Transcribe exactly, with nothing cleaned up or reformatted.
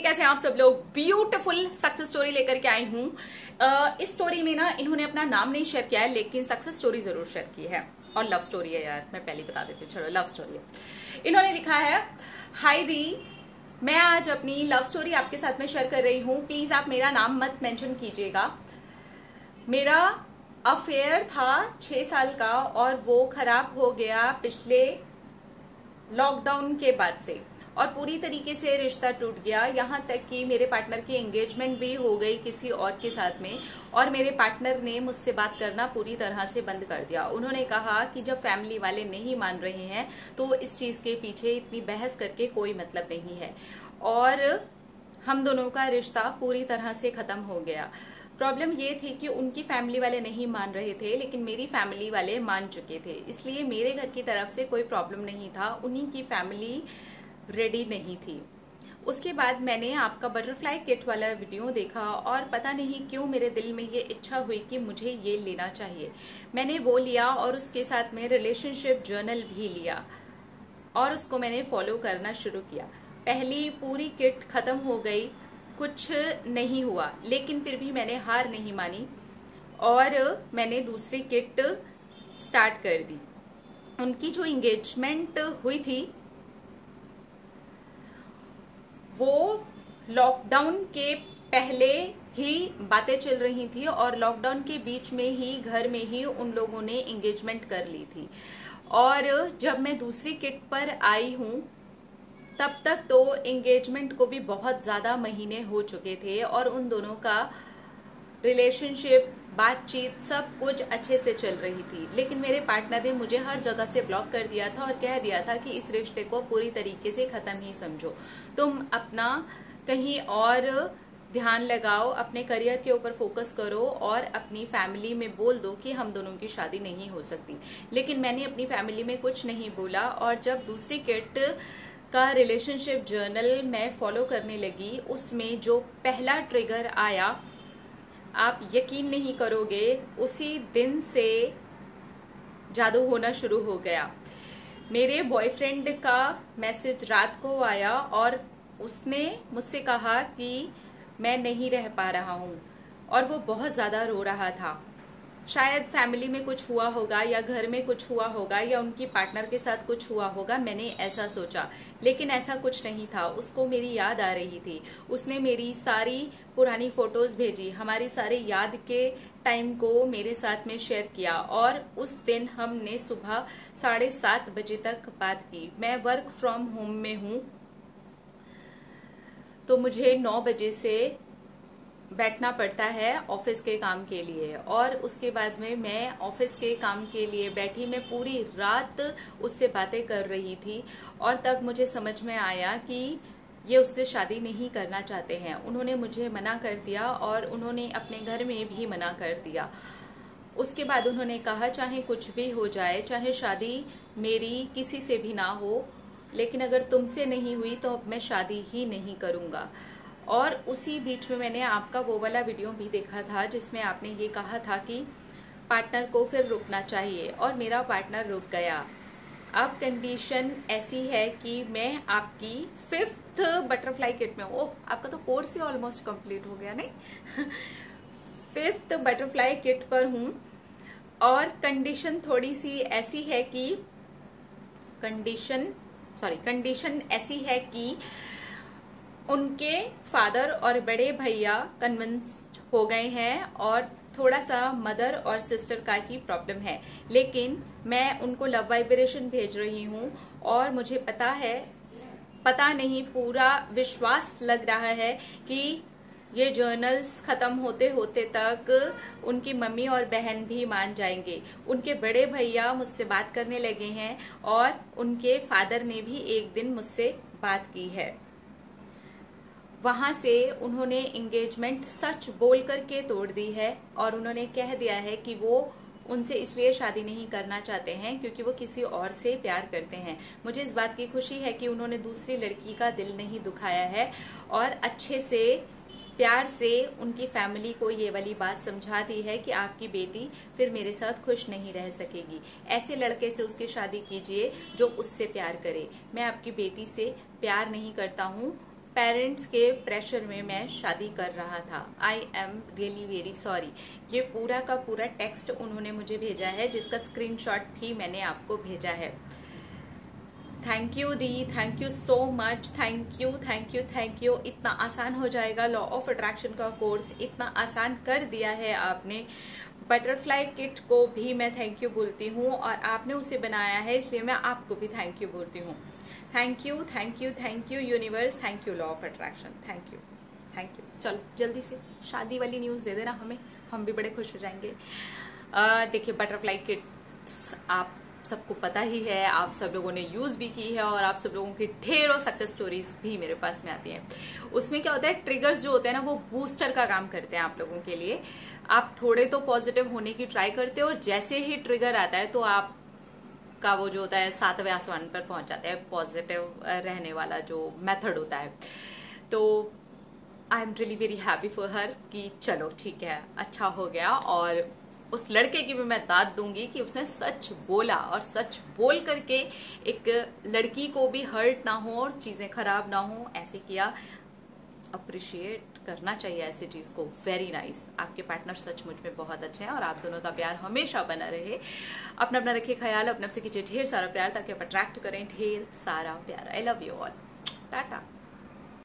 कैसे हैं आप सब लोग। ब्यूटीफुल सक्सेस स्टोरी लेकर के आई हूँ। इस स्टोरी में ना इन्होंने अपना नाम नहीं शेयर किया है, लेकिन सक्सेस स्टोरी जरूर शेयर की है। और लव स्टोरी है यार, मैं पहले बता देती हूँ। चलो, लव स्टोरी है। इन्होंने लिखा है, हाय दी, मैं आज अपनी लव स्टोरी आपके साथ में शेयर कर रही हूँ। प्लीज आप मेरा नाम मत मेंशन कीजिएगा। मेरा अफेयर था छह साल का और वो खराब हो गया पिछले लॉकडाउन के बाद से, और पूरी तरीके से रिश्ता टूट गया। यहाँ तक कि मेरे पार्टनर की एंगेजमेंट भी हो गई किसी और के साथ में, और मेरे पार्टनर ने मुझसे बात करना पूरी तरह से बंद कर दिया। उन्होंने कहा कि जब फैमिली वाले नहीं मान रहे हैं तो इस चीज के पीछे इतनी बहस करके कोई मतलब नहीं है, और हम दोनों का रिश्ता पूरी तरह से खत्म हो गया। प्रॉब्लम ये थी कि उनकी फैमिली वाले नहीं मान रहे थे, लेकिन मेरी फैमिली वाले मान चुके थे, इसलिए मेरे घर की तरफ से कोई प्रॉब्लम नहीं था। उन्हीं की फैमिली रेडी नहीं थी। उसके बाद मैंने आपका बटरफ्लाई किट वाला वीडियो देखा और पता नहीं क्यों मेरे दिल में ये इच्छा हुई कि मुझे ये लेना चाहिए। मैंने वो लिया और उसके साथ में रिलेशनशिप जर्नल भी लिया और उसको मैंने फॉलो करना शुरू किया। पहली पूरी किट खत्म हो गई, कुछ नहीं हुआ, लेकिन फिर भी मैंने हार नहीं मानी और मैंने दूसरी किट स्टार्ट कर दी। उनकी जो एंगेजमेंट हुई थी वो लॉकडाउन के पहले ही बातें चल रही थी और लॉकडाउन के बीच में ही घर में ही उन लोगों ने एंगेजमेंट कर ली थी। और जब मैं दूसरी किट पर आई हूँ तब तक तो एंगेजमेंट को भी बहुत ज्यादा महीने हो चुके थे और उन दोनों का रिलेशनशिप, बातचीत, सब कुछ अच्छे से चल रही थी। लेकिन मेरे पार्टनर ने मुझे हर जगह से ब्लॉक कर दिया था और कह दिया था कि इस रिश्ते को पूरी तरीके से खत्म ही समझो, तुम अपना कहीं और ध्यान लगाओ, अपने करियर के ऊपर फोकस करो और अपनी फैमिली में बोल दो कि हम दोनों की शादी नहीं हो सकती। लेकिन मैंने अपनी फैमिली में कुछ नहीं बोला, और जब दूसरी किट का रिलेशनशिप जर्नल मैं फॉलो करने लगी, उसमें जो पहला ट्रिगर आया, आप यकीन नहीं करोगे, उसी दिन से जादू होना शुरू हो गया। मेरे बॉयफ्रेंड का मैसेज रात को आया और उसने मुझसे कहा कि मैं नहीं रह पा रहा हूँ, और वो बहुत ज्यादा रो रहा था। शायद फैमिली में कुछ हुआ होगा या घर में कुछ हुआ होगा या उनकी पार्टनर के साथ कुछ हुआ होगा, मैंने ऐसा सोचा, लेकिन ऐसा कुछ नहीं था। उसको मेरी याद आ रही थी। उसने मेरी सारी पुरानी फोटोज भेजी, हमारी सारी याद के टाइम को मेरे साथ में शेयर किया, और उस दिन हमने सुबह साढ़े सात बजे तक बात की। मैं वर्क फ्रॉम होम में हूँ तो मुझे नौ बजे से बैठना पड़ता है ऑफिस के काम के लिए, और उसके बाद में मैं ऑफिस के काम के लिए बैठी। मैं पूरी रात उससे बातें कर रही थी और तब मुझे समझ में आया कि ये उससे शादी नहीं करना चाहते हैं। उन्होंने मुझे मना कर दिया और उन्होंने अपने घर में भी मना कर दिया। उसके बाद उन्होंने कहा, चाहे कुछ भी हो जाए, चाहे शादी मेरी किसी से भी ना हो, लेकिन अगर तुमसे नहीं हुई तो मैं शादी ही नहीं करूंगा। और उसी बीच में मैंने आपका वो वाला वीडियो भी देखा था जिसमें आपने ये कहा था कि पार्टनर को फिर रुकना चाहिए, और मेरा पार्टनर रुक गया। अब कंडीशन ऐसी है कि मैं आपकी फिफ्थ बटरफ्लाई किट में, ओह आपका तो कोर्स ही ऑलमोस्ट कंप्लीट हो गया, नहीं फिफ्थ बटरफ्लाई किट पर हूँ, और कंडीशन थोड़ी सी ऐसी है कि कंडीशन सॉरी कंडीशन ऐसी है कि उनके फादर और बड़े भैया कन्विंस्ड हो गए हैं, और थोड़ा सा मदर और सिस्टर का ही प्रॉब्लम है। लेकिन मैं उनको लव वाइब्रेशन भेज रही हूँ, और मुझे पता है, पता नहीं पूरा विश्वास लग रहा है कि ये जर्नल्स खत्म होते होते तक उनकी मम्मी और बहन भी मान जाएंगे। उनके बड़े भैया मुझसे बात करने लगे हैं और उनके फादर ने भी एक दिन मुझसे बात की है। वहां से उन्होंने एंगेजमेंट सच बोल करके तोड़ दी है, और उन्होंने कह दिया है कि वो उनसे इसलिए शादी नहीं करना चाहते हैं क्योंकि वो किसी और से प्यार करते हैं। मुझे इस बात की खुशी है कि उन्होंने दूसरी लड़की का दिल नहीं दुखाया है, और अच्छे से प्यार से उनकी फैमिली को ये वाली बात समझा दी है कि आपकी बेटी फिर मेरे साथ खुश नहीं रह सकेगी। ऐसे लड़के से उसकी शादी कीजिए जो उससे प्यार करे। मैं आपकी बेटी से प्यार नहीं करता हूँ, पेरेंट्स के प्रेशर में मैं शादी कर रहा था। I am really very sorry. ये पूरा का पूरा टेक्स्ट उन्होंने मुझे भेजा है, जिसका स्क्रीनशॉट भी मैंने आपको भेजा है। थैंक यू दी, thank you so much, thank you thank you thank you. इतना आसान हो जाएगा लॉ ऑफ अट्रैक्शन का कोर्स, इतना आसान कर दिया है आपने। बटरफ्लाई किट को भी मैं थैंक यू बोलती हूँ, और आपने उसे बनाया है, इसलिए मैं आपको भी थैंक यू बोलती हूँ। Thank you thank you thank you universe, thank you law of attraction, thank you thank you. चलो जल्दी से शादी वाली न्यूज़ दे देना हमें, हम भी बड़े खुश हो जाएंगे। देखिए, बटरफ्लाई किट्स आप सबको पता ही है, आप सब लोगों ने यूज़ भी की है, और आप सब लोगों की ढेरों सक्सेस स्टोरीज भी मेरे पास में आती हैं। उसमें क्या होता है, ट्रिगर्स जो होते हैं ना, वो बूस्टर का काम करते हैं आप लोगों के लिए। आप थोड़े तो पॉजिटिव होने की ट्राई करते हो, और जैसे ही ट्रिगर आता है तो आप का वो जो होता है सातवें आसमान पर पहुंच जाता है, पॉजिटिव रहने वाला जो मेथड होता है। तो I am really very happy for her कि चलो ठीक है, अच्छा हो गया। और उस लड़के की भी मैं दाद दूंगी कि उसने सच बोला, और सच बोल करके एक लड़की को भी हर्ट ना हो और चीजें खराब ना हो, ऐसे किया। अप्रिशिएट करना चाहिए ऐसी चीज को। Very nice nice. आपके पार्टनर सचमुच में बहुत अच्छे हैं, और आप दोनों का प्यार हमेशा बना रहे। अपना अपना रखिए ख्याल, अपने से कीजिए ढेर सारा प्यार, ताकि आप अट्रैक्ट करें ढेर सारा प्यार। I love you all, Tata.